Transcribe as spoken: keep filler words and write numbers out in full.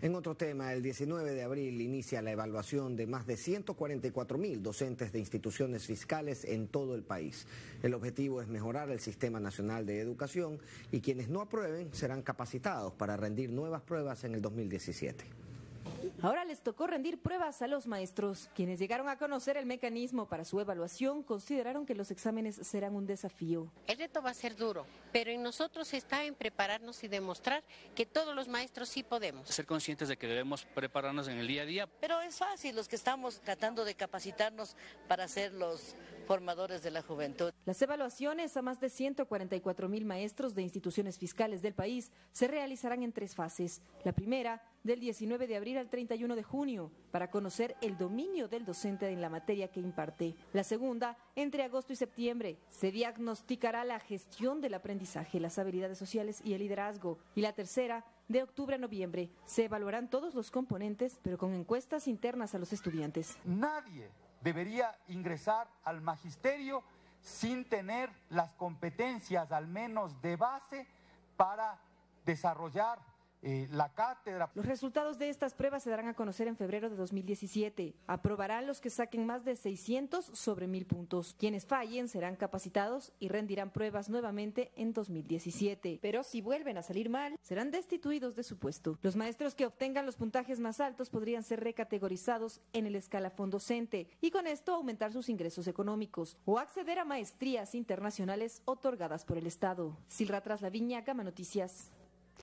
En otro tema, el diecinueve de abril inicia la evaluación de más de ciento cuarenta y cuatro mil docentes de instituciones fiscales en todo el país. El objetivo es mejorar el Sistema Nacional de Educación y quienes no aprueben serán capacitados para rendir nuevas pruebas en el dos mil diecisiete. Ahora les tocó rendir pruebas a los maestros. Quienes llegaron a conocer el mecanismo para su evaluación consideraron que los exámenes serán un desafío. El reto va a ser duro, pero en nosotros está en prepararnos y demostrar que todos los maestros sí podemos. Ser conscientes de que debemos prepararnos en el día a día. Pero es fácil, los que estamos tratando de capacitarnos para ser los formadores de la juventud. Las evaluaciones a más de ciento cuarenta y cuatro mil maestros de instituciones fiscales del país se realizarán en tres fases. La primera, del diecinueve de abril al treinta y uno de junio, para conocer el dominio del docente en la materia que imparte. La segunda, entre agosto y septiembre, se diagnosticará la gestión del aprendizaje, las habilidades sociales y el liderazgo. Y la tercera, de octubre a noviembre, se evaluarán todos los componentes, pero con encuestas internas a los estudiantes. Nadie debería ingresar al magisterio sin tener las competencias, al menos de base, para desarrollar Eh, la cátedra. Los resultados de estas pruebas se darán a conocer en febrero de dos mil diecisiete. Aprobarán los que saquen más de seiscientos sobre mil puntos. Quienes fallen serán capacitados y rendirán pruebas nuevamente en dos mil diecisiete. Pero si vuelven a salir mal, serán destituidos de su puesto. Los maestros que obtengan los puntajes más altos podrían ser recategorizados en el escalafón docente y con esto aumentar sus ingresos económicos o acceder a maestrías internacionales otorgadas por el Estado. Silra Traslaviña, Gama Noticias.